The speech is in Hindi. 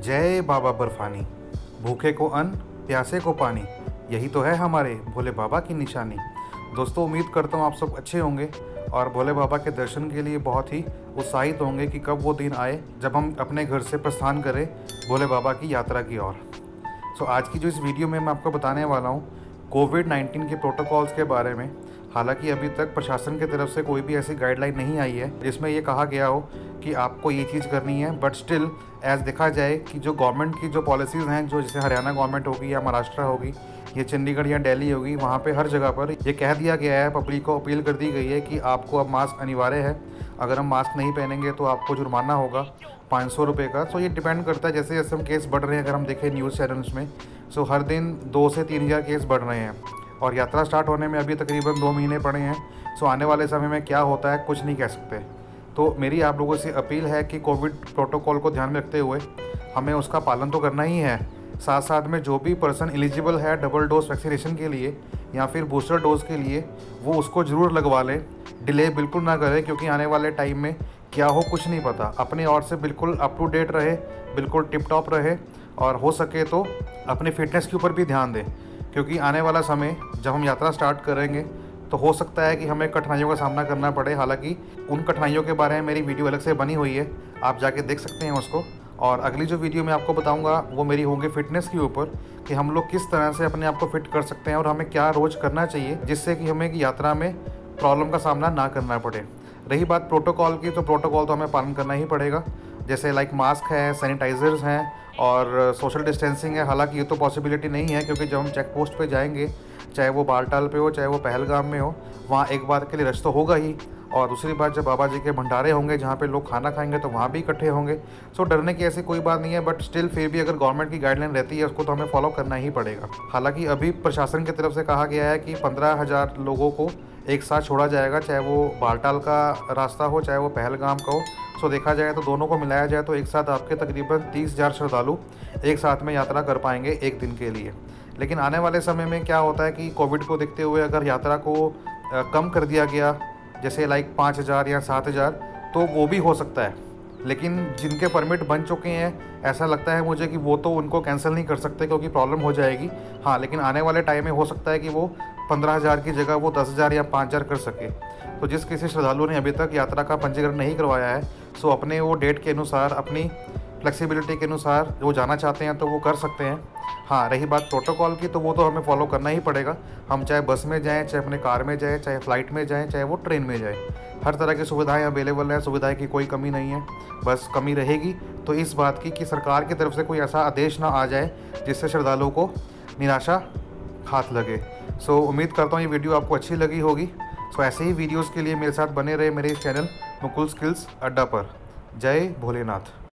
जय बाबा बर्फानी, भूखे को अन्न, प्यासे को पानी, यही तो है हमारे भोले बाबा की निशानी। दोस्तों, उम्मीद करता हूँ आप सब अच्छे होंगे और भोले बाबा के दर्शन के लिए बहुत ही उत्साहित होंगे कि कब वो दिन आए जब हम अपने घर से प्रस्थान करें भोले बाबा की यात्रा की ओर। आज की जो इस वीडियो में मैं आपको बताने वाला हूँ कोविड-19 के प्रोटोकॉल्स के बारे में। हालांकि अभी तक प्रशासन की तरफ से कोई भी ऐसी गाइडलाइन नहीं आई है जिसमें ये कहा गया हो कि आपको ये चीज़ करनी है, बट स्टिल एज देखा जाए कि जो गवर्नमेंट की जो पॉलिसीज़ हैं, जो जैसे हरियाणा गवर्नमेंट होगी या महाराष्ट्र होगी या चंडीगढ़ या दिल्ली होगी, वहाँ पे हर जगह पर ये कह दिया गया है, पब्लिक को अपील कर दी गई है कि आपको अब मास्क अनिवार्य है। अगर हम मास्क नहीं पहनेंगे तो आपको जुर्माना होगा 500 रुपये का। सो ये डिपेंड करता है जैसे जैसे हम केस बढ़ रहे हैं। अगर हम देखें न्यूज़ चैनल्स में, हर दिन 2 से 3 हज़ार केस बढ़ रहे हैं और यात्रा स्टार्ट होने में अभी तकरीबन 2 महीने पड़े हैं। आने वाले समय में क्या होता है कुछ नहीं कह सकते। तो मेरी आप लोगों से अपील है कि कोविड प्रोटोकॉल को ध्यान में रखते हुए हमें उसका पालन तो करना ही है। साथ साथ में जो भी पर्सन एलिजिबल है डबल डोज वैक्सीनेशन के लिए या फिर बूस्टर डोज के लिए, वो उसको ज़रूर लगवा लें। डिले बिल्कुल ना करें, क्योंकि आने वाले टाइम में क्या हो कुछ नहीं पता। अपने ओर से बिल्कुल अप टू डेट रहे, बिल्कुल टिप टॉप रहे और हो सके तो अपनी फ़िटनेस के ऊपर भी ध्यान दें, क्योंकि आने वाला समय जब हम यात्रा स्टार्ट करेंगे तो हो सकता है कि हमें कठिनाइयों का सामना करना पड़े। हालांकि उन कठिनाइयों के बारे में मेरी वीडियो अलग से बनी हुई है, आप जाके देख सकते हैं उसको। और अगली जो वीडियो मैं आपको बताऊंगा वो मेरी होंगी फ़िटनेस के ऊपर, कि हम लोग किस तरह से अपने आप को फिट कर सकते हैं और हमें क्या रोज़ करना चाहिए जिससे कि हमें यात्रा में प्रॉब्लम का सामना ना करना पड़े। रही बात प्रोटोकॉल की, तो प्रोटोकॉल तो हमें पालन करना ही पड़ेगा, जैसे लाइक मास्क है, सैनिटाइज़र्स हैं और सोशल डिस्टेंसिंग है। हालांकि ये तो पॉसिबिलिटी नहीं है, क्योंकि जब हम चेक पोस्ट पे जाएंगे, चाहे वो बालटाल पे हो चाहे वो पहलगाम में हो, वहाँ एक बार के लिए रश तो होगा ही, और दूसरी बात जब बाबा जी के भंडारे होंगे जहाँ पे लोग खाना खाएंगे तो वहाँ भी इकट्ठे होंगे। डरने की ऐसी कोई बात नहीं है, बट स्टिल फिर भी अगर गवर्नमेंट की गाइडलाइन रहती है उसको तो हमें फॉलो करना ही पड़ेगा। हालांकि अभी प्रशासन की तरफ से कहा गया है कि 15,000 लोगों को एक साथ छोड़ा जाएगा, चाहे वो बालटाल का रास्ता हो चाहे वो पहलगाम का हो। देखा जाए तो दोनों को मिलाया जाए तो एक साथ आपके तकरीबन 30,000 श्रद्धालु एक साथ में यात्रा कर पाएंगे एक दिन के लिए। लेकिन आने वाले समय में क्या होता है कि कोविड को देखते हुए अगर यात्रा को कम कर दिया गया, जैसे लाइक 5,000 या 7,000, तो वो भी हो सकता है। लेकिन जिनके परमिट बन चुके हैं, ऐसा लगता है मुझे कि वो तो उनको कैंसिल नहीं कर सकते क्योंकि प्रॉब्लम हो जाएगी। हाँ, लेकिन आने वाले टाइम में हो सकता है कि वो 15,000 की जगह वो 10,000 या 5,000 कर सके। तो जिस किसी श्रद्धालु ने अभी तक यात्रा का पंजीकरण नहीं करवाया है, अपने वो डेट के अनुसार, अपनी फ्लेक्सिबिलिटी के अनुसार वो जाना चाहते हैं तो वो कर सकते हैं। हाँ, रही बात प्रोटोकॉल की, तो वो तो हमें फॉलो करना ही पड़ेगा। हम चाहे बस में जाएं, चाहे अपने कार में जाएं, चाहे फ़्लाइट में जाएं, चाहे वो ट्रेन में जाएं, हर तरह की सुविधाएं अवेलेबल हैं। सुविधाएं की कोई कमी नहीं है। बस कमी रहेगी तो इस बात की कि सरकार की तरफ से कोई ऐसा आदेश ना आ जाए जिससे श्रद्धालुओं को निराशा हाथ लगे। उम्मीद करता हूँ ये वीडियो आपको अच्छी लगी होगी। ऐसे ही वीडियोज़ के लिए मेरे साथ बने रहे मेरे इस चैनल मुकुल स्किल्स अड्डा पर। जय भोलेनाथ।